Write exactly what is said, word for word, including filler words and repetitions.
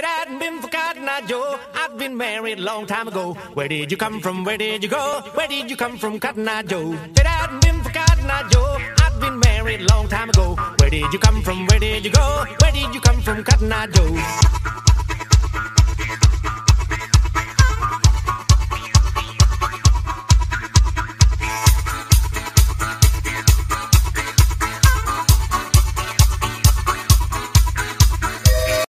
If it hadn't been for Cotton Eye Joe, I'd been married a long time ago. Where did you come from? Where did you go? Where did you come from, Cotton Eye Joe? If it hadn't been for Cotton Eye Joe, I'd been married a long time ago. Where did you come from? Where did you go? Where did you come from, Cotton Eye Joe?